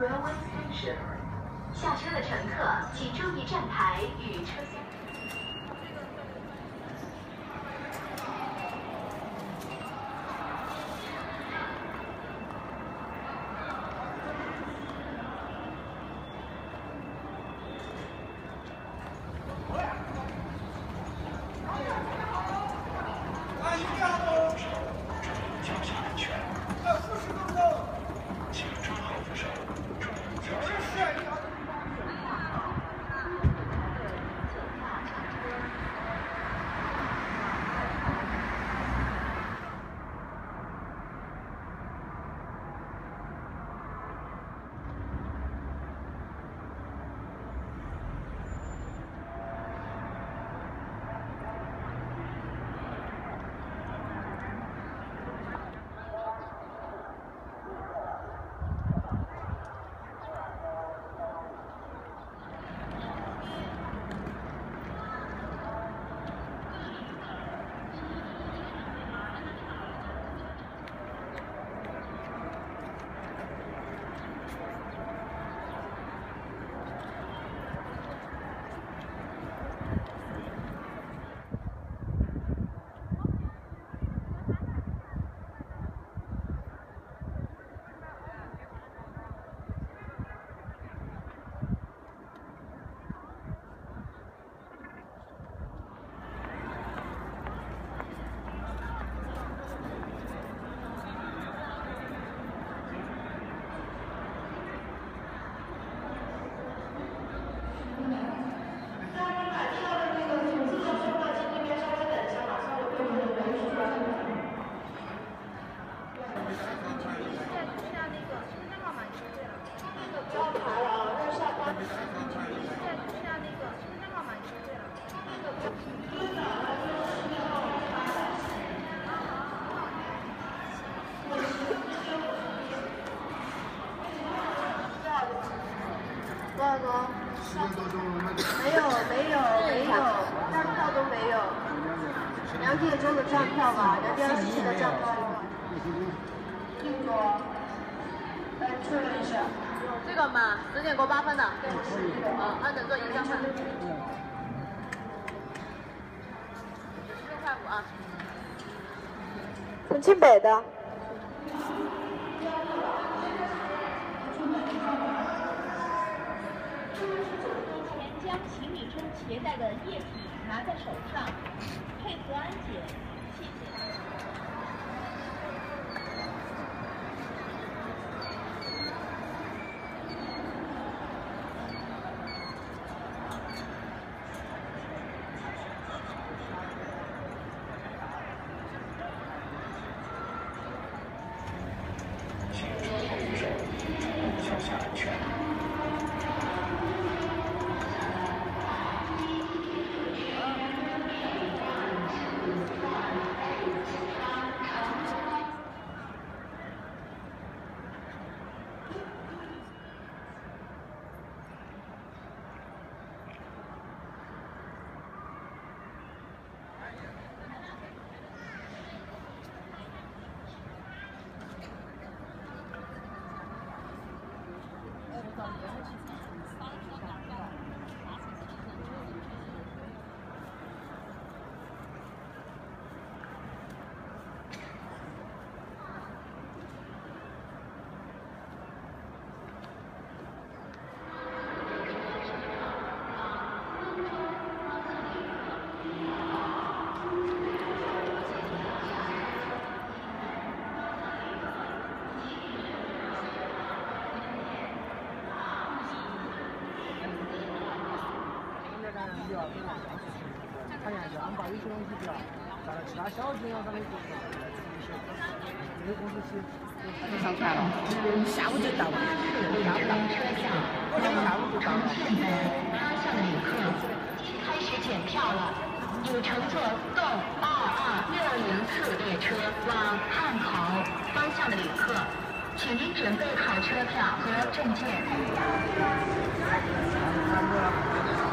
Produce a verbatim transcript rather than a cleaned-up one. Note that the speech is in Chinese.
Railway Station。下车的乘客请注意站牌与车厢。 多少多？没有没有没有，站票都没有。两点钟的站票吧，两点二十七的站票。硬座。来确认一下。 这个嘛，十点过八分的。嗯，按等座一下换。六块五啊。 重庆北的。 将行李中携带的液体拿在手上，配合安检，谢谢。 请注意扶手，小心安全。 看样子，俺把有些东西比较，在其他小地方上面做出来，这个公司是马上传了，下午就到了，下午到，我今天下午就到了。 现在他向的旅客已经开始检票了，有乘坐动二二六零次列车往汉口方向的旅客，请您准备好车票和证件。